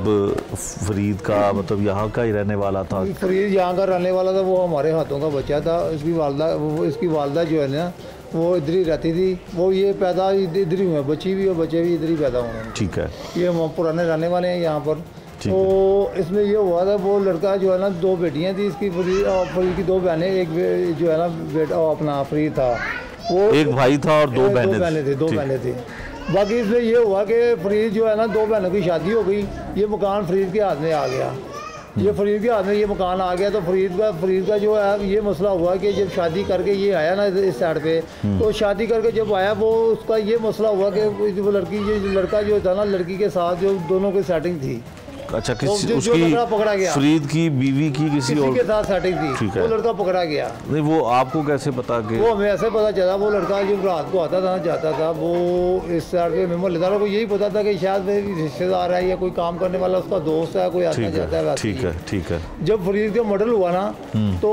फरीद का, मतलब यहाँ का ही रहने वाला था? फरीद यहाँ का रहने वाला था, वो हमारे हाथों का बच्चा था। इसकी वालदा वो इसकी वालदा जो है ना वो इधर ही रहती थी। वो ये पैदा इधर ही हुए, बच्ची भी और बच्चे भी इधर ही पैदा हुए हैं। ठीक है, ये हम पुराने रहने वाले हैं यहाँ पर। ठीक तो इसमें ये हुआ था, वो लड़का जो है ना, दो बेटियाँ थी इसकी, फरीद और फरीद की दो बहनें, एक बे- जो है ना बेटा अपना फरीद था, वो एक भाई था और दो दो बहनें बहनें थी, दो ठीक। बहनें थी। बाकी इसमें ये हुआ कि फरीद जो है ना, दो बहनों की शादी हो गई, ये मकान फरीद के हाथ में आ गया। ये फरीद के हाथ में ये मकान आ गया, तो फरीद का फरीद का जो है ये मसला हुआ कि जब शादी करके ये आया ना इस साइड पे, तो शादी करके जब आया वो उसका ये मसला हुआ कि वो लड़की जो लड़का जो था ना, लड़की के साथ जो दोनों की सेटिंग थी। अच्छा, वो किस जो- जो उसकी लड़का पकड़ा गया। फरीद की बीवी की किसी किसी और? के साथ सेटिंग ठीक थी, है। वो लड़का पकड़ा गया। नहीं, वो आपको कैसे पता कि? वो हमें ऐसे पता चला, वो लड़का जो रात को आता था जाता था, वो इस साइड पे मोहल्लेदारों को यही पता था कि शायद मेरी रिश्तेदार है या कोई काम करने वाला उसका दोस्त है, कोई आता ठीक जाता है है, वैसे ठीक ही। है, ठीक है। जब फरीद का मर्डर हुआ ना, तो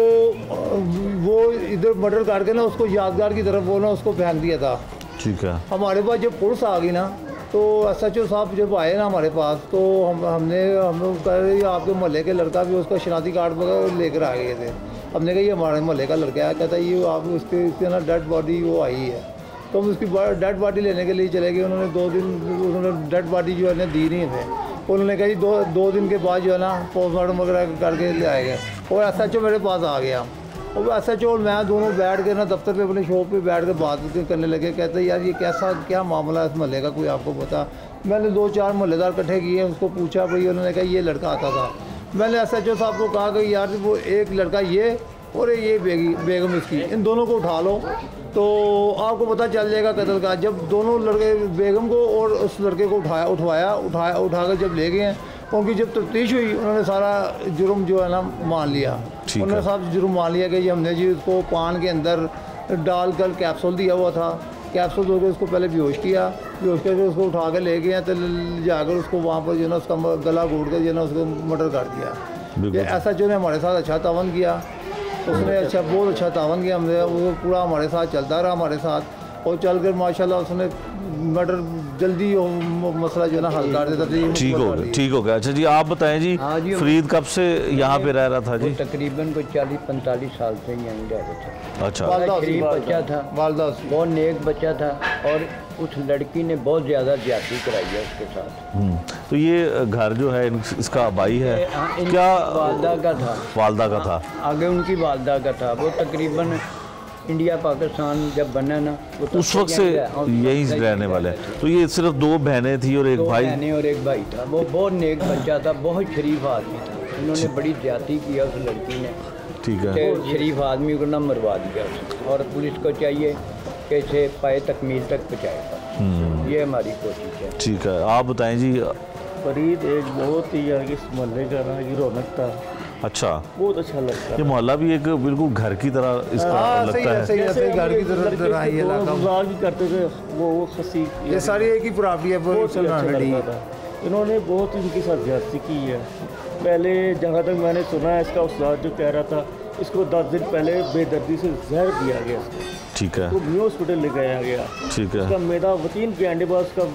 वो इधर मर्डर करके ना उसको यादगार की तरफ वो ना उसको फेंक दिया था। ठीक है, हमारे पास जब पुलिस आ गई ना, तो एस एच ओ साहब जब आए ना हमारे पास, तो हम हमने हम लोग कह रहे आपके मोहल्ले के लड़का भी उसका शनाख्ती कार्ड वगैरह लेकर आ गए थे। हमने कहा ये हमारे मोहल्ले का लड़का है, कहता ये आप उसके इसके ना डेड बॉडी वो आई है। तो हम उसकी डेड बॉडी लेने के लिए चले गए। उन्होंने दो दिन उन्होंने डेड बॉडी जो है ना दी नहीं थे। उन्होंने कहा जी दो दो दिन के बाद जो है ना पोस्टमार्टम वगैरह करके ले आए गए। और एस एच ओ मेरे पास आ गया, और एस एच ओ और मैं दोनों बैठ के ना दफ्तर पे अपने शॉप पे बैठ के बात करने लगे। कहते यार ये कैसा क्या मामला है इस मोहल्ले का, कोई आपको पता? मैंने दो चार मोहल्लेदार इकट्ठे किए, उसको पूछा भाई, उन्होंने कहा ये लड़का आता था। मैंने एस एच ओ साहब को कहा कि यार वो एक लड़का ये और ये बेगी बेगम इसकी, इन दोनों को उठा लो तो आपको पता चल जाएगा कत्ल का। जब दोनों लड़के बेगम को और उस लड़के को उठाया उठवाया उठाया उठा कर जब ले गए हैं, उनकी जब तफ्तीश हुई उन्होंने सारा जुर्म जो है ना मान लिया। उन्होंने साहब जुर्म मान लिया कि जी हमने जी उसको पान के अंदर डाल कर कैप्सूल दिया हुआ था, कैप्सूल दो के उसको पहले बेहोश किया, बेहोश करके उसको उठा कर ले गए हैं, तो जाकर उसको वहाँ पर जो है ना उसका गला घोट कर जो है ना उसको मर्डर कर दिया। ये ऐसा जो ने हमारे साथ अच्छा तावन किया, उसने अच्छा बहुत अच्छा तावन किया, हमने वो पूरा हमारे साथ चलता रहा हमारे साथ, और चल कर माशाल्लाह उसने मर्डर जल्दी मसला जो है ना हल कर देता था। ठीक हो गया, ठीक हो गया। अच्छा जी, आप बताएं जी, हाँ जी, फरीद कब से यहाँ पे रह रहा था जी? तकरीबन कोई चालीस पैंतालीस साल से यहीं रह रहा था। अच्छा, वालदा शरीफ बच्चा था, वालदा बहुत नेक बच्चा था, और उस लड़की ने बहुत ज़्यादा ज्यादती कराई है उसके साथ। हम्म, तो ये घर जो है इन- इसका भाई है हाँ, इनकी क्या? वालदा का था, वालदा का था। आगे उनकी वालदा का था। वो तकरीबन इंडिया पाकिस्तान जब बना ना, वो तब उस वक्त से यहीं रह- यहीं यहीं रहने वाले रहते थे। हैं। तो ये सिर्फ दो बहनें थी और एक दो भाई? बहनें और एक भाई था। वो बहुत नेक बच्चा था, बहुत शरीफ आदमी था। उन्होंने बड़ी ज्यादती किया उस लड़की ने, ठीक है, कि शरीफ आदमी को ना मरवा दिया उसने, और पुलिस को चाहिए कि इसे पाए तकमील तक पहुँचाएगा। ये हमारी कोशिश है। ठीक है। आप बताएं जी। फरीद एक बहुत ही यार इस मोहल्ले का ना ये रौनक था, अच्छा, बहुत अच्छा लगता ये मोहल्ला भी एक बिल्कुल घर की तरह इसका हाँ, सही लगता है, है। सही है, सही घर की तरह लड़के तरह ही इलाका। मजाक भी करते थे, वो वो खसी ये सारी एक ही प्रॉपर्टी है, बहुत ही अच्छा रेडी। लगता था। इन्होंने बहुत इनके साथ ज्यादती की है। पहले जहाँ तक मैंने सुना है, इसका उस्ताद जो कह रहा था, इसको दस दिन पहले बेदर्दी से जहर दिया गया इसको, ठीक है, तो न्यू हॉस्पिटल ले गया गया। ठीक उसका है, मेरा वतीन के आने बाद उसका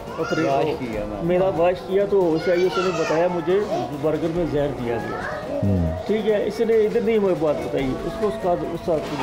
वाश किया मैंने। मेरा वाश किया तो होश आई, उसने बताया मुझे बर्गर में जहर दिया गया। ठीक है, इसने इधर नहीं मुझे बात बताई, उसको उसका उस्ताद को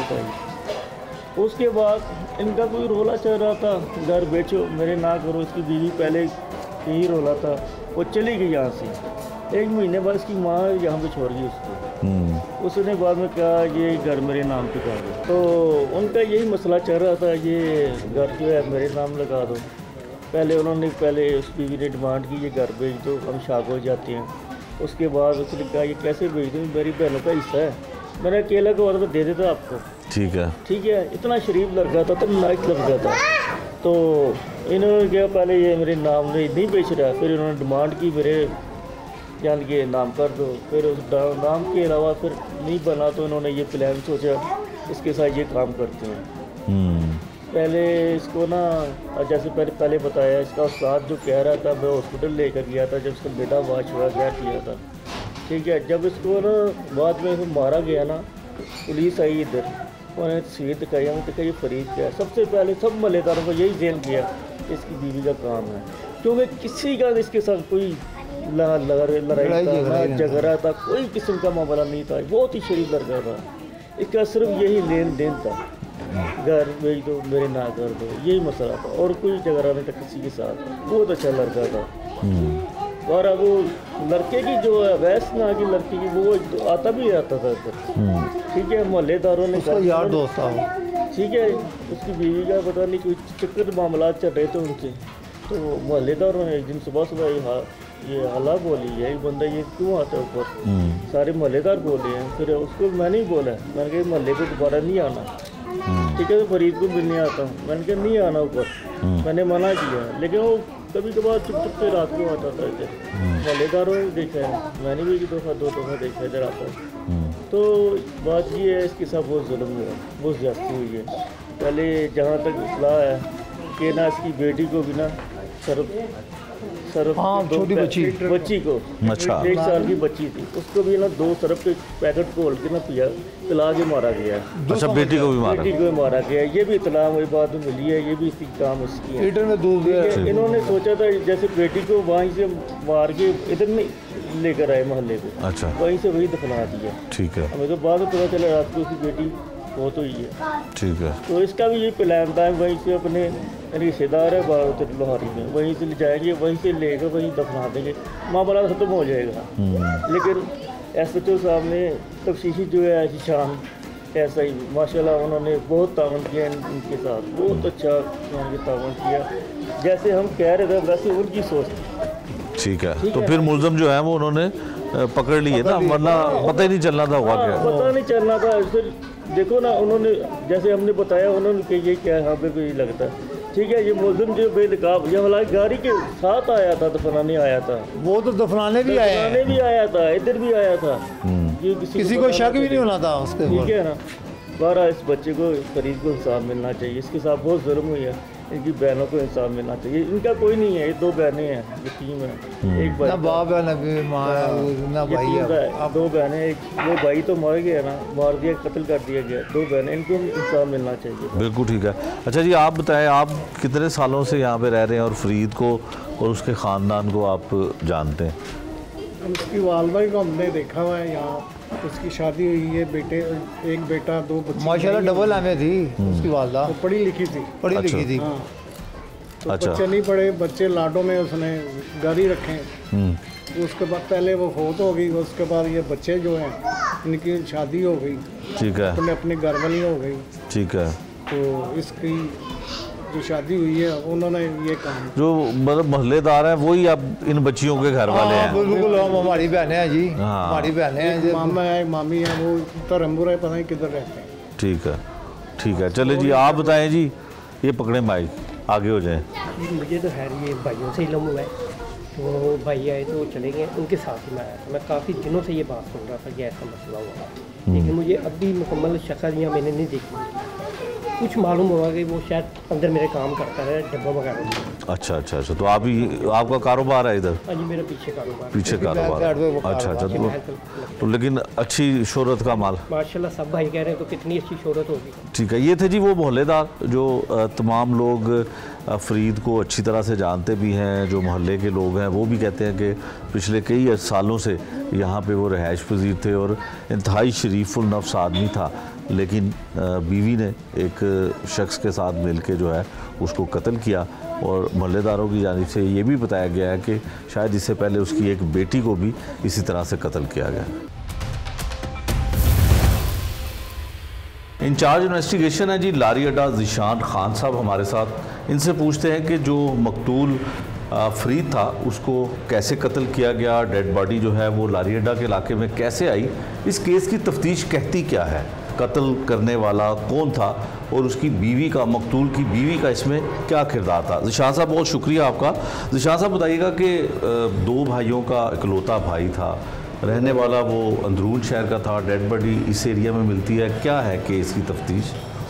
बताई। उसके बाद इनका कोई रोला चल रहा था, घर बेचो मेरे ना करो। इसकी बीवी पहले यही रोला था। वो चली गई यहाँ से। एक महीने बाद इसकी माँ यहाँ पे छोड़ गई उसको। उसने बाद में कहा ये घर मेरे नाम पे कर दो। तो उनका यही मसला चल रहा था, ये घर जो है मेरे नाम लगा दो। पहले उन्होंने पहले उस बीवी ने डिमांड की ये घर भेज दो, हम शाक हो जाते हैं। उसके बाद उसने कहा ये कैसे भेज दूँ, मेरी बहनों का हिस्सा है, मैंने अकेला को तो दे देता आपको। ठीक है ठीक है। इतना शरीफ लड़का था, तो नाइट लड़का था। तो इन्होंने क्या पहले ये मेरे नाम नहीं नहीं बेच रहा, फिर इन्होंने डिमांड की मेरे जान के नाम कर दो। फिर उस नाम के अलावा फिर नहीं बना, तो इन्होंने ये प्लान सोचा इसके साथ ये काम करते हैं। पहले इसको ना जैसे पहले पहले बताया, इसका उस्ताद जो कह रहा था मैं हॉस्पिटल लेकर गया था जब इसका बेटा वाश हुआ गया किया था। ठीक है। जब इसको ना बाद में मारा गया ना, पुलिस आई इधर, उन्होंने तस्वीर दिखाई, हमें दिखाई फरीद क्या। सबसे पहले सब मलेदारों को यही जेल किया, इसकी बीवी का काम है, क्योंकि किसी का इसके साथ कोई लड़ाई था, झगड़ा था, कोई किस्म का मामला नहीं था। बहुत ही शरीफ लड़का था। इसका सिर्फ यही लेन देन था, घर भेज दो, मेरे ना कर दो, यही मसला था, और कोई झगड़ा नहीं था किसी के साथ। बहुत अच्छा लड़का था। और अब वो लड़के की जो है वैस ना की लड़की की वो आता भी आता था इधर। ठीक है। मोहल्लेदारों ने यार दोस्त था। ठीक है। उसकी बीवी का पता नहीं कोई चक्कर मामला चल रहे थे उनसे, तो मोहल्लेदारों ने एक दिन सुबह सुबह ये हा, ये हला बोली है ये बंदा ये क्यों आता है ऊपर। सारे मोहल्लेदार बोले हैं। फिर उसको मैंने ही बोला, मैंने कहा मोहल्ले को दोबारा नहीं आना। ठीक है। तो फरीद को मिलने आता हूँ, मैंने कहा नहीं आना ऊपर, मैंने मना किया। लेकिन वो कभी कभार चुप चुप से रात को आता था इधर। मोहल्लेदारों ने देखा है, मैंने भी एक दफ़ा दो दफ़ा देखा इधर आता है। तो बात ये है इसके साथ बहुत जुल्म हुआ, बहुत ज्यादती हुई है। पहले जहाँ तक इतला है कि ना इसकी बेटी को भी ना सरफ सरफ हाँ, छोटी बच्ची बच्ची को अच्छा एक साल की बच्ची थी, उसको भी ना दो सरफ के पैकेट खोल के ना पिया पिला के मारा गया। अच्छा बेटी को भी मारा बेटी को भी मारा गया। ये भी इतला मुझे बाद में मिली है, ये भी इसी काम इसकी है। लीटर में दूध इन्होंने सोचा था जैसे बेटी को वहीं से मार के इधर नहीं लेकर आए मोहल्ले पे, अच्छा वहीं से वही दफना दिया। ठीक है। हमें तो बाद में पता चला रात को उसकी बेटी बहुत हुई है। ठीक है। तो इसका भी ये प्लान था, वहीं से अपने रिश्तेदार है बाहर लोहारी में, वहीं से ले जाएंगे, वहीं से लेकर वहीं दफना देंगे, मामला खत्म हो जाएगा। लेकिन एस एच ओ साहब ने तफ्तीशी जो है शान ऐसा ही माशाल्लाह उन्होंने बहुत तावन किया इनके साथ, बहुत अच्छा उन्होंने तावन किया। जैसे हम कह रहे थे वैसे उनकी सोच थी। ठीक है। तो फिर मुलजम जो है वो उन्होंने पकड़ लिए ना, वरना पता ही नहीं चलना था हुआ क्या। पता नहीं चलना था। फिर देखो ना उन्होंने जैसे हमने बताया, उन्होंने कि ये क्या यहाँ पे भी लगता है। ठीक है। ये मुलजिम जो बेनकाब ये वाला गाड़ी के साथ आया था, दफनाने आया था, वो तो दफनाने भी आया दफनाने भी आया था, इधर भी आया था। ये किसी, किसी को शक भी नहीं होना था उसके। ठीक है ना। बारह इस बच्चे को फरीद को इंसाफ मिलना चाहिए, इसके साथ बहुत जुल्म हुई है, इनकी बहनों को इंसाफ मिलना चाहिए। इनका कोई नहीं है, ये दो बहनें हैं, ये टीम है, एक भाई ना बाप है ना माँ है ना भाई है। अब दो बहनें, एक वो भाई तो मर गया ना, मार दिया, कत्ल कर दिया गया, दो बहनें, इनको इंसाफ मिलना चाहिए। बिल्कुल ठीक है। अच्छा जी आप बताएं, आप कितने सालों से यहाँ पे रह रहे हैं और फरीद को और उसके ख़ानदान को आप जानते हैं? उसकी वालदा को हमने देखा हुआ है, यहाँ उसकी शादी हुई है, बेटे एक बेटा दो बच्चे। माशाल्लाह डबल एम ए थी उसकी वालदा, वो पढ़ी लिखी थी। पढ़ी अच्छा। लिखी थी। हाँ। तो अच्छा। बच्चे नहीं पढ़े, बच्चे लाडो में उसने घर ही रखे। उसके बाद पहले वो फौत हो गई, उसके बाद ये बच्चे जो हैं इनकी शादी हो गई। ठीक है। अपने अपने घर वाली हो गई। ठीक है। तो इसकी जो शादी हुई है उन्होंने ये काम, जो मतलब मोहल्लेदार हैं वही अब इन बच्चियों के घर वाले हैं। बिल्कुल हम हमारी बहनें हैं जी, हाँ। हमारी बहनें हैं। एक मामा है, एक मामी है, वो धर्मपुर है, पता नहीं किधर रहते हैं। ठीक है। ठीक है। चले जी आप बताएं जी, ये पकड़े माइक, आगे हो जाएं। मुझे तो खैर ये भाइयों से इल्म हुआ है, तो भाई आए तो चले गए, उनके साथ ही मैं आया था। मैं काफ़ी दिनों से ये बात सुन रहा था कि ऐसा मसला हुआ, लेकिन मुझे अभी मुकम्मल शक्ल या मैंने नहीं देखी। कुछ मालूम हुआ कि वो शायद अंदर मेरे काम करता है डब्बा वगैरह में। अच्छा अच्छा अच्छा। तो आप ही आपका कारोबार है इधर? हाँ जी मेरा पीछे कारोबार। पीछे कारोबार। अच्छा अच्छा। तो, तो लेकिन अच्छी शोहरत का माल माशाल्लाह, सब भाई कह रहे हैं तो कितनी अच्छी शोहरत होगी। ठीक है। ये थे जी वो मोहल्लेदार जो अ, तमाम लोग अ, फरीद को अच्छी तरह से जानते भी हैं, जो मोहल्ले के लोग हैं वो भी कहते हैं कि पिछले कई सालों से यहाँ पे वो रहायश पजीर थे और इंतहाई शरीफुल नफ्स आदमी था। लेकिन बीवी ने एक शख्स के साथ मिल के जो है उसको कत्ल किया और मोहल्लेदारों की जानिब से ये भी बताया गया है कि शायद इससे पहले उसकी एक बेटी को भी इसी तरह से कत्ल किया गया। इंचार्ज इन्वेस्टिगेशन है जी लारी अड्डा ज़ीशान खान साहब हमारे साथ। इनसे पूछते हैं कि जो मकतूल फरीद था उसको कैसे कत्ल किया गया, डेड बॉडी जो है वो लारी अड्डा के इलाके में कैसे आई, इस केस की तफ्तीश कहती क्या है, कत्ल करने वाला कौन था और उसकी बीवी का, मकतूल की बीवी का इसमें क्या किरदार था। ज़ीशान साहब बहुत शुक्रिया आपका। ज़ीशान साहब बताइएगा कि दो भाइयों का इकलौता भाई था, रहने वाला वो अंदरून शहर का था, डेड बॉडी इस एरिया में मिलती है, क्या है केस की तफ्तीश?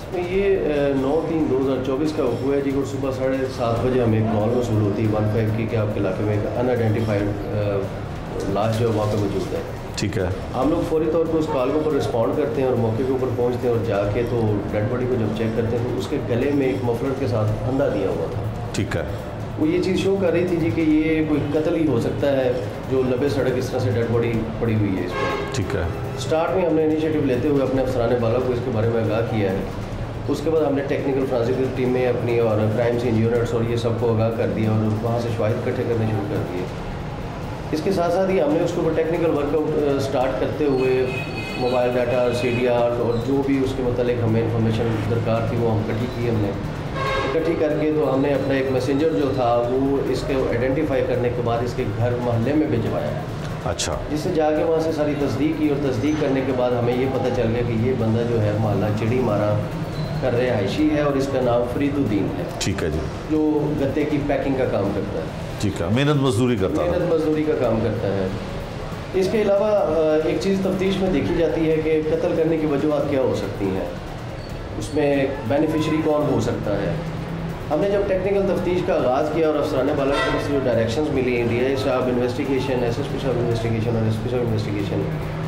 ये नौ तीन दो हज़ार चौबीस का हुआ है जी। और सुबह साढ़े सात बजे हमें एक कॉल वसूल होती है वन फाइव की कि आपके इलाके में एक अनआइडेंटिफाइड लाश जो है वहाँ पर मौजूद है। ठीक है। हम लोग फौरी तौर पर उस कॉल के ऊपर रिस्पॉन्ड करते हैं और मौके के ऊपर पहुँचते हैं और जाके तो डेड बॉडी को जब चेक करते हैं तो उसके गले में एक मफलर के साथ फंदा दिया हुआ था। ठीक है। वो ये चीज़ शो कर रही थी जी कि ये कोई कत्ल ही हो सकता है, जो लबे सड़क इस तरह से डेड बॉडी पड़ी हुई है इस पर। ठीक है। स्टार्ट में हमने इनिशिएटिव लेते हुए अपने अफसरान बाला को इसके बारे में आगाह किया है। उसके बाद हमने टेक्निकल फ्रांसिक टीमें अपनी और क्राइम सीन यूनिट्स और ये सबको आगाह कर दिया और वहाँ से शवाहिद इकट्ठे करने शुरू कर दिए। इसके साथ साथ ही हमने उसके ऊपर टेक्निकल वर्कआउट स्टार्ट करते हुए mobile data, C D R और जो भी उसके मतलब हमें इंफॉर्मेशन दरकार थी वो हम इकट्ठी की। हमने इकट्ठी करके तो हमने अपना एक मैसेंजर जो था वो इसके आइडेंटिफाई करने के बाद इसके घर मोहल्ले में भिजवाया। अच्छा। जिससे जाके वहाँ से सारी तस्दीक की और तस्दीक करने के बाद हमें ये पता चल गया कि ये बंदा जो है मोहल्ला चिड़ी मारा कर रिहायशी है और इसका नाम फरीदुद्दीन है। ठीक है जी। जो गत्ते की पैकिंग का काम करता है। ठीक है। मेहनत मजदूरी करता है। मेहनत मजदूरी का काम करता है। इसके अलावा एक चीज़ तफ्तीश में देखी जाती है कि कत्ल करने की वजूहत क्या हो सकती हैं, उसमें बेनिफिशरी कौन हो सकता है। हमने जब टेक्निकल तफ्तीश का आगाज़ किया और अफसरान बाला की तरफ से जो डायरेक्शंस मिली, डी आई साहब इन्वेस्टिगेशन, एस एस पी साहब इन्वेस्टिगेशन और एस पी साहब इन्वेस्टिगेशन,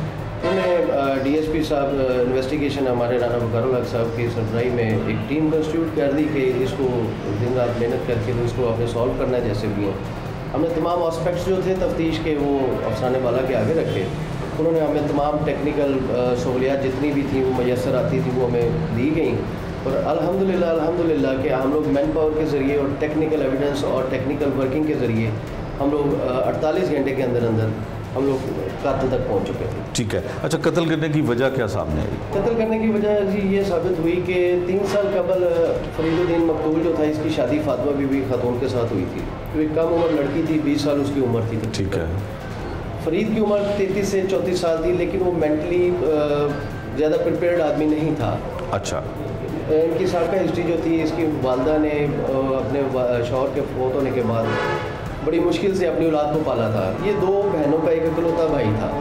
उन्हें डी एस पी साहब इन्वेस्टिगेशन हमारे राना बकरुल हक साहब की सरबराही में एक टीम कंस्टिट्यूट कर दी कि इसको दिन रात मेहनत करके तो इसको आपने सॉल्व करना है जैसे भी हैं। हमने तमाम एस्पेक्ट्स जो थे तफ्तीश के वो अफसरान बाला के आगे रखे। उन्होंने हमें तमाम टेक्निकल सहूलियात जितनी भी थी वो मैसर आती थी वो हमें दी गई और अल्हम्दुलिल्लाह अल्हम्दुलिल्लाह कि हम लोग मैन पावर के ज़रिए और टेक्निकल एविडेंस और टेक्निकल वर्किंग के ज़रिए हम लोग अड़तालीस घंटे के अंदर अंदर हम लोग कातिल तक पहुंच चुके थे। ठीक है। अच्छा, कत्ल करने की वजह क्या सामने आई? कत्ल करने की वजह जी ये साबित हुई कि तीन साल कबल फरीदुद्दीन मकतूल जो था इसकी शादी फातिमा बीबी खातून के साथ हुई थी। तो एक कम उम्र लड़की थी, बीस साल उसकी उम्र थी। ठीक है। फरीद की उम्र तैंतीस से चौंतीस साल थी, लेकिन वो मेंटली ज़्यादा प्रिपेयर्ड आदमी नहीं था। अच्छा। इनकी साबिका हिस्ट्री जो थी, इसकी वालदा ने अपने शौहर के फौत होने के बाद बड़ी मुश्किल से अपनी औलाद को पाला था। ये दो बहनों का एक इकलौता भाई था,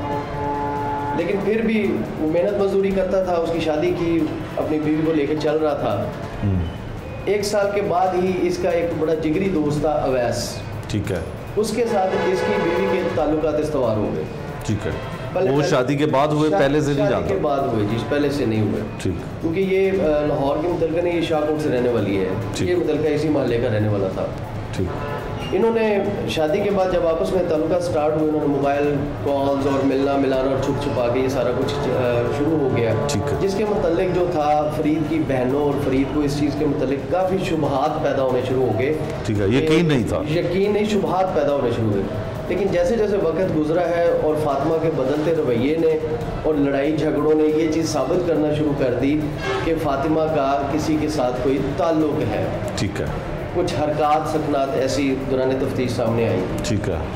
लेकिन फिर भी वो मेहनत मजदूरी करता था। उसकी शादी की, अपनी बीवी को लेकर चल रहा था। एक साल के बाद ही इसका एक बड़ा जिगरी दोस्त था अवैस। ठीक है। उसके साथ इसकी बीवी के ताल्लुकात इस्तवार हो गए। ठीक है। वो शादी के बाद हुए, पहले से नहीं जानता? के बाद हुए जी, पहले से नहीं हुए। ठीक। क्योंकि ये लाहौर के मुतलका नहीं, ये शाहकोट से रहने वाली है। ये मुतलका इसी मोहल्ले का रहने वाला था। ठीक। इन्होंने शादी के बाद जब आपस में ताल्लुका स्टार्ट हुए, उन्होंने मोबाइल कॉल्स और मिलना मिलाना और छुप छुपा के ये सारा कुछ शुरू हो गया। जिसके मुतल्लिक जो था फरीद की बहनों और फरीद को इस चीज़ के मुतल्लिक काफ़ी शुबहात पैदा होने शुरू हो गए। ठीक है। यकीन नहीं था। यकीन नहीं, शुबहात पैदा होने शुरू हुए। लेकिन जैसे जैसे वक्त गुजरा है और फातिमा के बदलते रवैये ने और लड़ाई झगड़ों ने ये चीज़ साबित करना शुरू कर दी कि फातिमा का किसी के साथ कोई ताल्लुक है। ठीक है। कुछ हरकत सकनात ऐसी दौरान तफ्तीश सामने आई। ठीक है।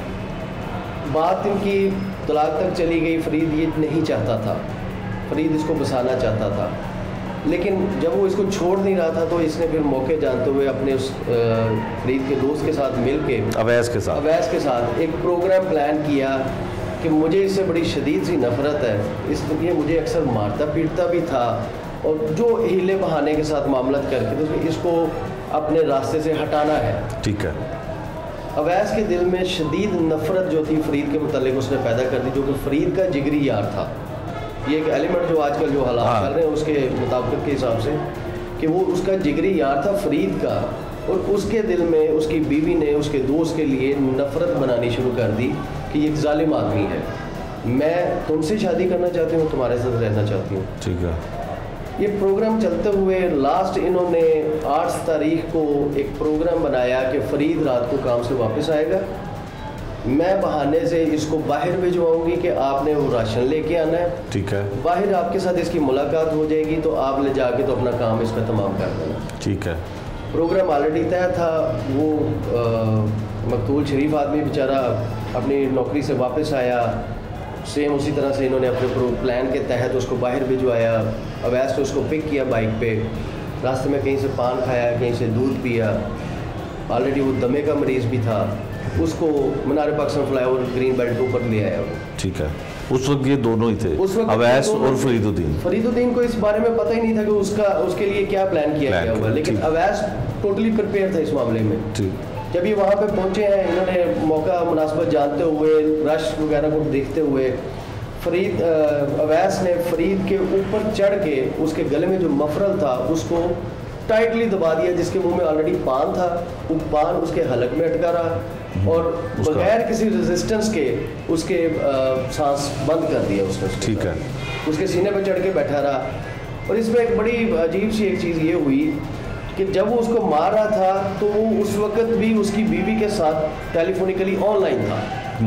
बात इनकी तलाक तक चली गई। फरीद ये नहीं चाहता था, फरीद इसको बसाना चाहता था, लेकिन जब वो इसको छोड़ नहीं रहा था तो इसने फिर मौके जानते हुए अपने उस फरीद के दोस्त के साथ मिल के अवैस के साथ अवैस के साथ एक प्रोग्राम प्लान किया कि मुझे इससे बड़ी शदीद सी नफरत है, इसलिए मुझे अक्सर मारता पीटता भी था और जो हीले बहाने के साथ मामला करके तो इसको अपने रास्ते से हटाना है। ठीक है। अवैस के दिल में शदीद नफरत जो थी फरीद के मुतालिक उसने पैदा कर दी, जो कि फरीद का जिगरी यार था। ये एक एलिमेंट जो आजकल जो हालात हाँ। चल रहे हैं उसके मुताबिक के हिसाब से कि वो उसका जिगरी यार था फरीद का, और उसके दिल में उसकी बीवी ने उसके दोस्त के लिए नफरत बनानी शुरू कर दी कि ये एक जालिम आदमी है, मैं तुमसे शादी करना चाहती हूँ, तुम्हारे साथ रहना चाहती हूँ। ठीक है। ये प्रोग्राम चलते हुए लास्ट इन्होंने आठ तारीख को एक प्रोग्राम बनाया कि फरीद रात को काम से वापस आएगा, मैं बहाने से इसको बाहर भिजवाऊंगी कि आपने वो राशन लेके आना है, ठीक है, बाहर आपके साथ इसकी मुलाकात हो जाएगी तो आप ले जाके तो अपना काम इसका तमाम कर देना, ठीक है। प्रोग्राम ऑलरेडी तय था। वो मकतूल शरीफ आदमी बेचारा अपनी नौकरी से वापस आया, सेम उसी तरह से इन्होंने अपने प्लान के तहत उसको बाहर भिजवाया। अवैस ने उसको पिक किया बाइक पे, रास्ते में कहीं से पान खाया, कहीं से दूध पिया, ऑलरेडी वो दमे का मरीज़ भी था, उसको Minar Pakistan flyover green belt के ऊपर ले आया वो, ठीक है। उस वक्त ये दोनों ही थे, अवैस और फरीदुद्दीन। फरीदुद्दीन को इस बारे में पता ही नहीं था कि उसका उसके लिए क्या प्लान किया गया हुआ, लेकिन अवैस टोटली प्रिपेयर था इस मामले में। जब ये वहाँ पे पहुँचे हैं, इन्होंने मौका मुनासिबत जानते हुए, रश वगैरह को देखते हुए, फरीद अवैस ने फरीद के ऊपर चढ़ के उसके गले में जो मफरल था उसको टाइटली दबा दिया, जिसके मुंह में ऑलरेडी पान था, वो पान उसके हलक में अटका रहा और बगैर किसी रेजिस्टेंस के उसके सांस बंद कर दिया उसने, ठीक है, उसके सीने पर चढ़ के बैठा रहा। और इसमें एक बड़ी अजीब सी एक चीज़ ये हुई कि जब वो उसको मार रहा था तो वो उस वक्त भी उसकी बीवी के साथ टेलीफोनिकली ऑनलाइन था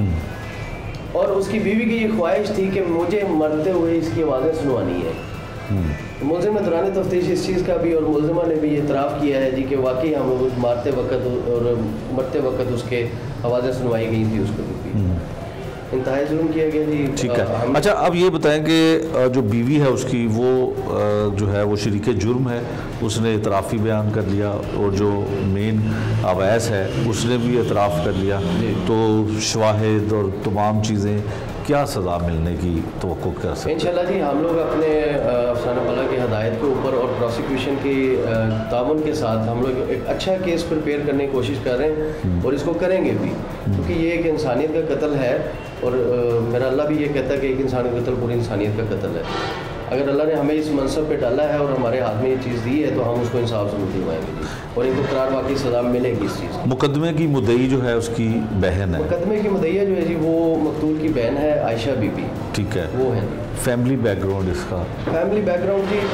और उसकी बीवी की ये ख्वाहिश थी कि मुझे मरते हुए इसकी आवाज़ें सुनवानी है। मुलजिम ने दौरान तफ्तीश इस चीज़ का भी और मुलजिमा ने भी इतराफ़ किया है जी कि वाकई हम उस मारते वक्त और मरते वक्त उसके आवाज़ें सुनवाई गई थी, उसको भी इंतहाई जुल्म किया गया जी, ठीक है। अच्छा, अब ये बताएं कि जो बीवी है उसकी वो जो है वो शरीके जुर्म है, उसने इतराफ़ी बयान कर लिया और जो मेन अवैस है उसने भी इतराफ़ कर लिया, तो शवाहिद और तमाम चीज़ें क्या सज़ा मिलने की तवक्को कर सकते हैं? इंशाल्लाह जी हम लोग अपने अफसाना बला की हदायत के ऊपर और प्रोसिक्यूशन की ताउन के साथ हम लोग एक अच्छा केस प्रिपेयर करने की कोशिश कर रहे हैं और इसको करेंगे भी, क्योंकि ये एक इंसानियत का कत्ल है और मेरा अल्लाह भी ये कहता है कि एक इंसान का कत्ल पूरी इंसानियत का कत्ल है। अगर अल्लाह ने हमें इस मनसब पे डाला है और हमारे हाथ में ये चीज़ दी है तो हम उसको इंसाफ से दिलवाएंगे जी और इनको करार वाकई सज़ा मिलेगी इस चीज़। मुकदमे की मुद्दई जो है उसकी बहन है, मुकदमे की मुद्दईया जो है जी वो मकतूल की बहन है आयशा बीबी, ठीक है, वो है। फैमिली बैकग्राउंड इसका, फैमिली बैकग्राउंड जी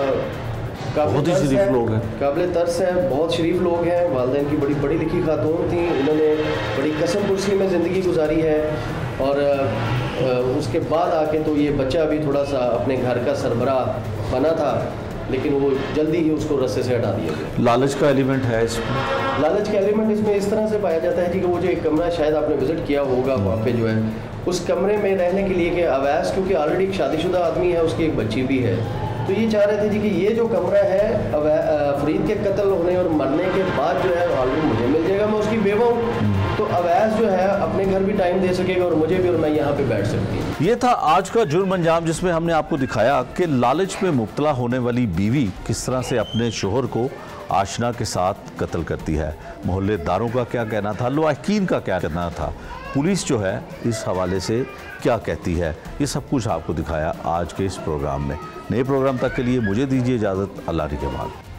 बहुत ही शरीफ लोग हैं, काबिल तरस है, बहुत शरीफ लोग हैं, वालिदैन की बड़ी पढ़ी लिखी खातून थी, इन्होंने बड़ी कसम पुरसी में ज़िंदगी गुजारी है और उसके बाद आके तो ये बच्चा भी थोड़ा सा अपने घर का सरबराह बना था, लेकिन वो जल्दी ही उसको रस्से से हटा दिया गया। लालच का एलिमेंट है इसमें, लालच का एलिमेंट इसमें इस तरह से पाया जाता है कि वो जो एक कमरा शायद आपने विज़िट किया होगा, वहाँ पे जो है उस कमरे में रहने के लिए कि अवैस क्योंकि ऑलरेडी एक शादीशुदा आदमी है, उसकी एक बच्ची भी है, तो ये चाह रहे थे जी कि ये जो कमरा है फरीद के कत्ल होने और मरने के बाद जो है ऑलरेडी मुझे मिल जाएगा, मैं उसकी बेवा हूँ, तो अवैस जो है अपने घर भी टाइम दे सकेगा और मुझे भी, और मैं यहाँ पे बैठ सकती हूँ। ये था आज का जुर्म अंजाम, जिसमें हमने आपको दिखाया कि लालच में मुब्तला होने वाली बीवी किस तरह से अपने शोहर को आशना के साथ कत्ल करती है। मोहल्लेदारों का क्या कहना था, लवाहकीन का क्या कहना था, पुलिस जो है इस हवाले से क्या कहती है, ये सब कुछ आपको दिखाया आज के इस प्रोग्राम में। नए प्रोग्राम तक के लिए मुझे दीजिए इजाज़त। अल्लाह के बाद।